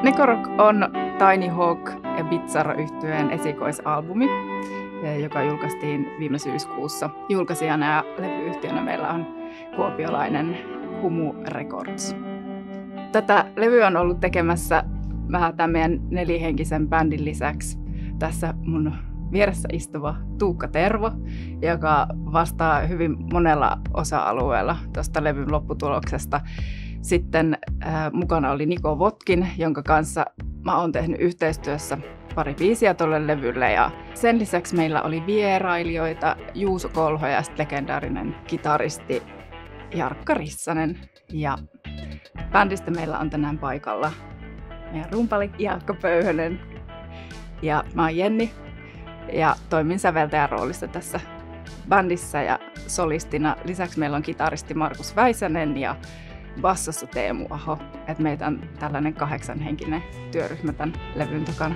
Nekorock on Tiny Hawk ja Bizarre-yhtyeen esikoisalbumi, joka julkaistiin viime syyskuussa. Julkaisijana ja levyyhtiönä meillä on kuopiolainen Humu Records. Tätä levyä on ollut tekemässä tämän meidän nelihenkisen bändin lisäksi tässä mun vieressä istuva Tuukka Tervo, joka vastaa hyvin monella osa-alueella tuosta levyn lopputuloksesta. Sitten mukana oli Niko Votkin, jonka kanssa mä oon tehnyt yhteistyössä pari biisiä tuolle levylle. Ja sen lisäksi meillä oli vierailijoita Juuso Kolho ja sitten legendaarinen kitaristi Jarkka Rissanen. Ja bändistä meillä on tänään paikalla meidän rumpali Jaakko Pöyhönen. Ja mä oon Jenni ja toimin säveltäjän roolissa tässä bändissä ja solistina. Lisäksi meillä on kitaristi Markus Väisänen ja bassossa Teemu Aho. Et meitä on tällainen 8-henkinen työryhmä tämän levyn takana.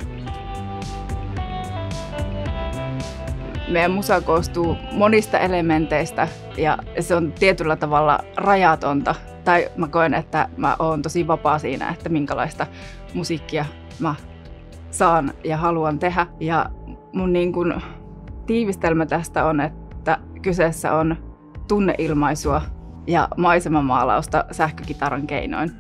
Meidän musa koostuu monista elementeistä ja se on tietyllä tavalla rajatonta. Tai mä koen, että mä oon tosi vapaa siinä, että minkälaista musiikkia mä saan ja haluan tehdä. Ja mun niin kun tiivistelmä tästä on, että kyseessä on tunneilmaisua ja maisemamaalausta sähkökitaran keinoin.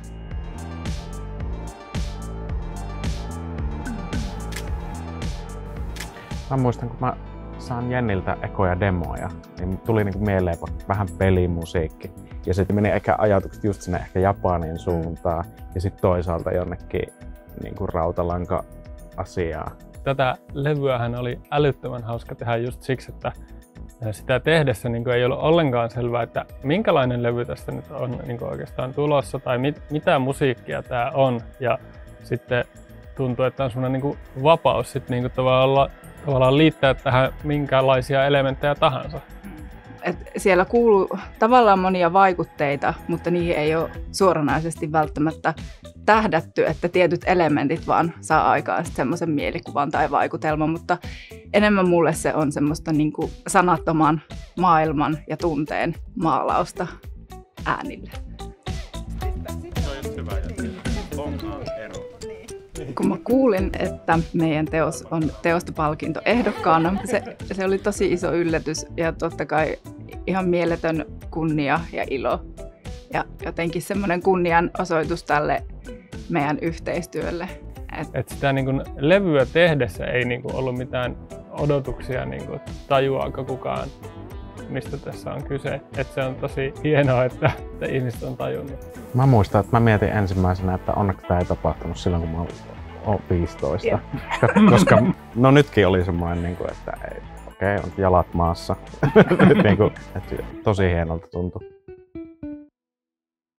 Mä muistan, kun mä saan Jenniltä ekoja demoja, niin tuli niinku mieleen vähän pelimusiikki. Ja sitten meni ehkä ajatukset just sinne ehkä Japanin suuntaan ja sitten toisaalta jonnekin niinku rautalanka-asiaa. Tätä levyähän oli älyttömän hauska tehdä just siksi, että sitä tehdessä niin ei ollut ollenkaan selvää, että minkälainen levy tästä nyt on niin oikeastaan tulossa tai mitä musiikkia tämä on. Ja sitten tuntuu, että on semmoinen niin vapaus sit niin tavallaan liittää tähän minkälaisia elementtejä tahansa. Siellä kuuluu tavallaan monia vaikutteita, mutta niihin ei ole suoranaisesti välttämättä tähdätty, että tietyt elementit vaan saa aikaan semmoisen mielikuvan tai vaikutelman, mutta enemmän mulle se on semmoista niin kuin sanattoman maailman ja tunteen maalausta äänille. Kun mä kuulin, että meidän teos on teostopalkinto ehdokkaana, se oli tosi iso yllätys ja totta kai ihan mieletön kunnia ja ilo. Ja jotenkin semmoinen kunnianosoitus tälle meidän yhteistyölle. Et sitä niin kun levyä tehdessä ei niin kun ollut mitään odotuksia, niin kun tajuaako kukaan, mistä tässä on kyse. Et se on tosi hienoa, että ihmiset on tajunnut. Mä muistan, että mä mietin ensimmäisenä, että onneksi tämä ei tapahtunut silloin, kun mä olin 15. Yeah. Koska no nytkin oli semmoinen, että okei, on jalat maassa. Että tosi hienolta tuntui.